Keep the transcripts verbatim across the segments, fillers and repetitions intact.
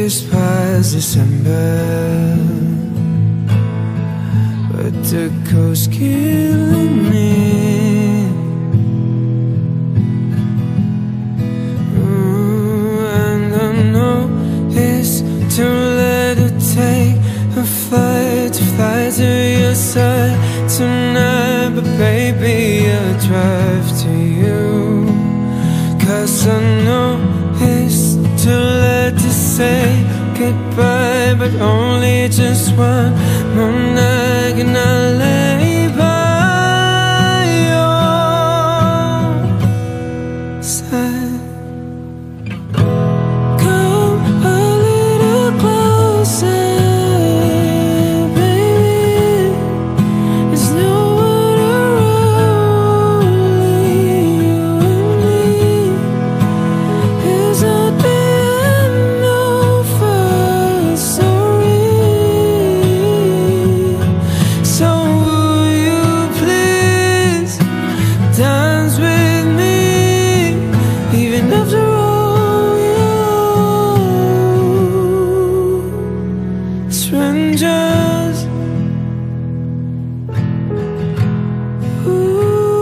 Years past December, but the cold's killing me. Ooh, and I know it's too late to take a flight, to fly to your side tonight, but baby, I'll drive to you. Cause I know it's too late to say goodbye, but only just one more night can I lay by your side. Come a little closer, baby. There's no one around, only you and me. Is at the end of our story. So will you please dance with me, even after all you strangers. Ooh.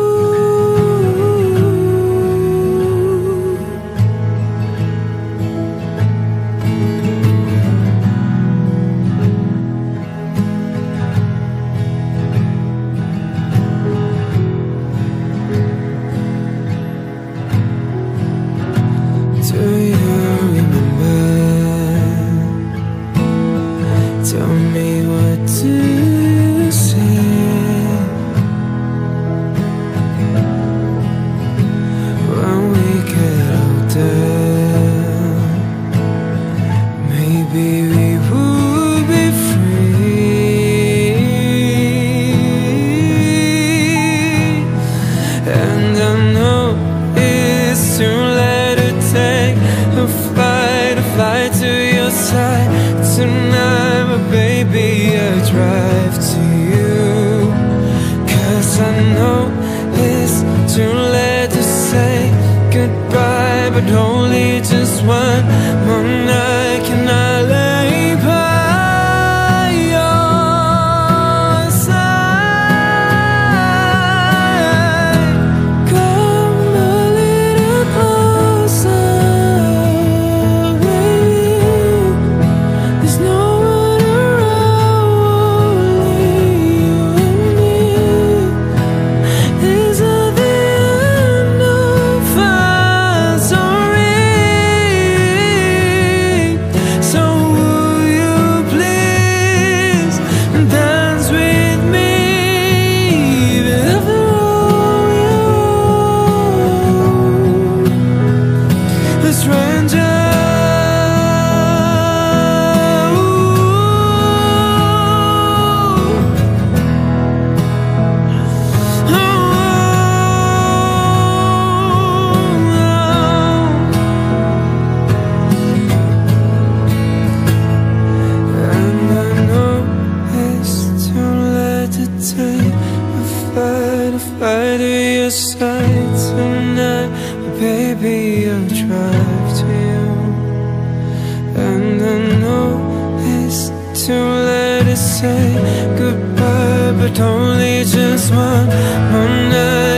Do you remember? Tell me, what do you say when we get older? Maybe we would be free. And I know it's too late to take a flight, a flight to your side tonight, but baby, I'll drive to you. Cause I know it's too late to say goodbye, but only just one more night can I lay by your side. Come a little closer, baby. There's no one around, only you and me. Is at the end of our story. So will you please dance with me, even after all you a stranger. And I know it's too late to take a flight, a flight to your side tonight, but baby, I'll drive to you. And I know it's too late to say goodbye, but only just one more night.